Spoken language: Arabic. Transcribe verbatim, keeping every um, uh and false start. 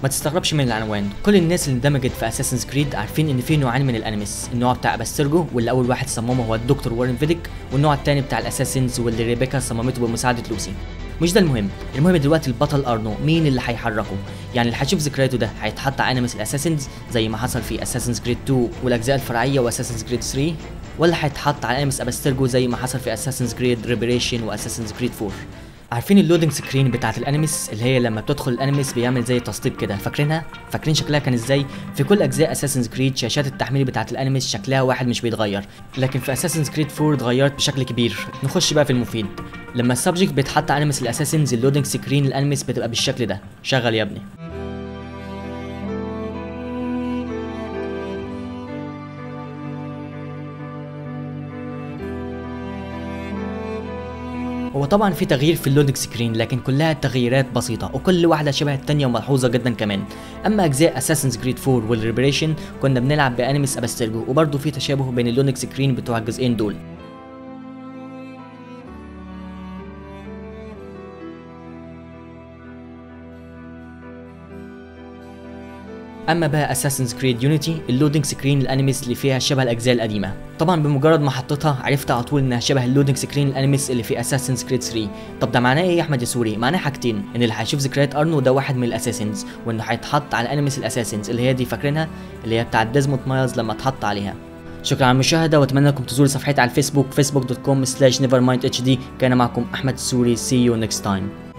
ما تستغربش من العنوان، كل الناس اللي اندمجت في اساسنز كريد عارفين ان في نوعين من الانميس، النوع بتاع ابسترجو واللي اول واحد صممه هو الدكتور وارن فيديك، والنوع الثاني بتاع الاساسنز واللي ريبيكا صممته بمساعده لوسي. مش ده المهم، المهم دلوقتي البطل ارنو مين اللي هيحركه؟ يعني اللي هيشوف ذكرياته ده هيتحط على انميس الاساسنز زي ما حصل في اساسنز كريد اتنين والاجزاء الفرعيه واساسنز كريد تلاتة، ولا هيتحط على انميس ابسترجو زي ما حصل في اساسنز كريد ريبريشن واساسنز كريد اربعة؟ عارفين اللودنج سكرين بتاعت الانميس اللي هي لما بتدخل الانميس بيعمل زي تسطيب كده، فاكرينها؟ فاكرين شكلها كان ازاي؟ في كل اجزاء اساسنز كريد شاشات التحميل بتاعت الانميس شكلها واحد مش بيتغير، لكن في اساسنز كريد اربعة اتغيرت بشكل كبير. نخش بقى في المفيد. لما السبجكت بيتحط على انميس الاساسنز اللودنج سكرين الانميس بتبقى بالشكل ده. شغل يا ابني. هو طبعا في تغيير في اللودنج سكرين، لكن كلها تغييرات بسيطه وكل واحده شبه الثانيه وملحوظه جدا كمان. اما اجزاء اساسنز كريد اربعة والريبريشن كنا بنلعب بانميس ابسترجو، وبرضه في تشابه بين اللودنج سكرين بتوع الجزئين دول. اما بقى اساسنز كريد يونيتي اللودنج سكرين الانميس اللي فيها شبه الاجزاء القديمه، طبعا بمجرد ما حطيتها عرفت على طول انها شبه اللودنج سكرين الانميس اللي في اساسنز كريد تلاتة. طب ده معناه ايه يا احمد يا سوري؟ معناه حاجتين، ان اللي هيشوف ذكريات ارنو ده واحد من الاساسنز، وانه هيتحط على انميس الاساسنز اللي هي دي فاكرينها اللي هي بتاعت ديزموند مايلز لما اتحط عليها. شكرا على المشاهده، واتمنى انكم تزوروا صفحتي على الفيسبوك فيسبوك دوت كوم سلاش نيفر مايند اتش دي. كان معكم احمد السوري. see you next time.